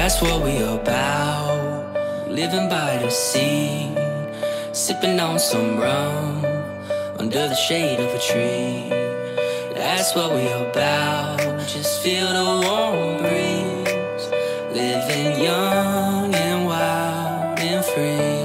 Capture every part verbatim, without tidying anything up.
That's what we about. Living by the sea, sipping on some rum under the shade of a tree. That's what we about. Just feel the warm breeze, living young and wild and free.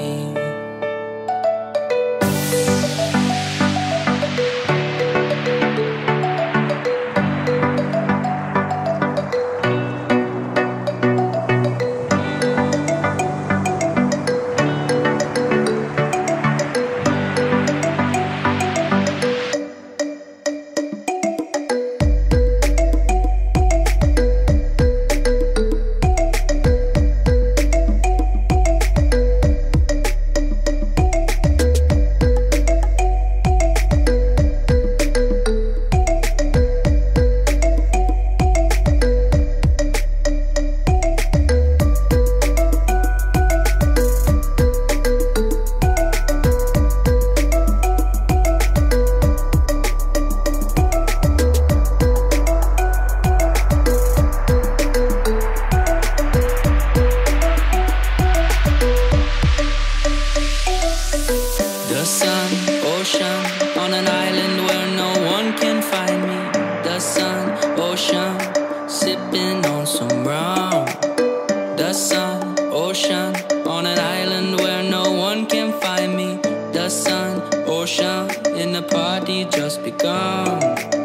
Sipping on some rum. The sun, ocean, on an island where no one can find me. The sun, ocean, and the party just begun.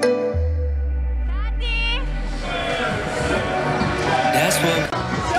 That's what.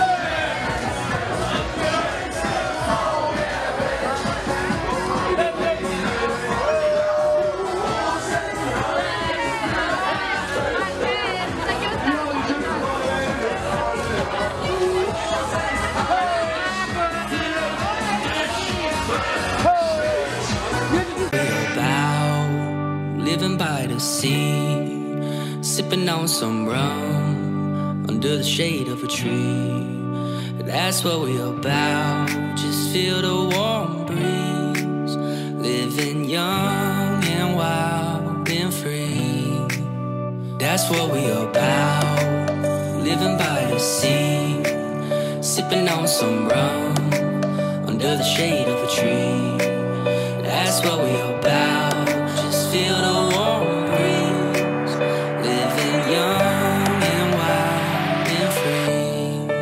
Living by the sea, sipping on some rum under the shade of a tree. That's what we're about. Just feel the warm breeze, living young and wild and free. That's what we're about. Living by the sea, sipping on some rum under the shade of a tree. That's what we're about. Just feel the warm breeze, living young and wild and free.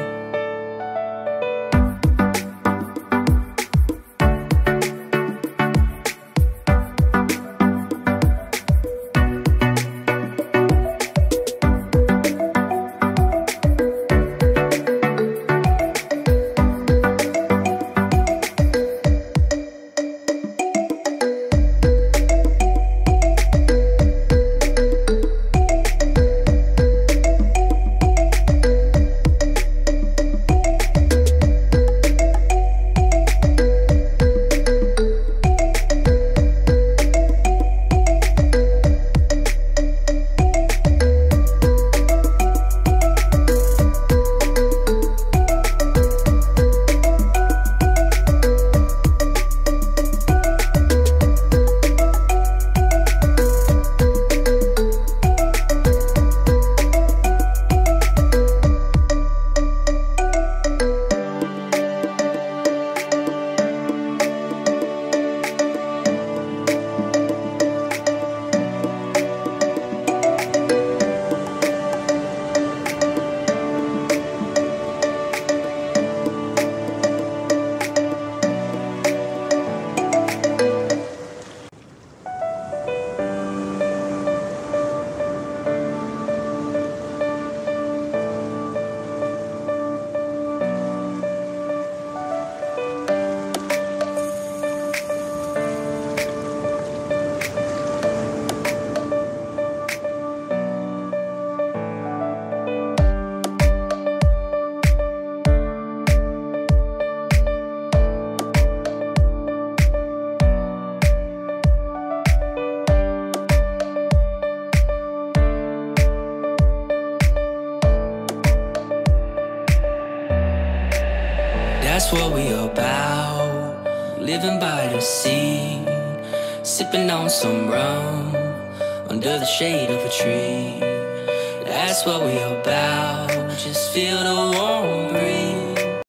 That's what we about. Living by the sea, sipping on some rum under the shade of a tree. That's what we about. Just feel the warmth.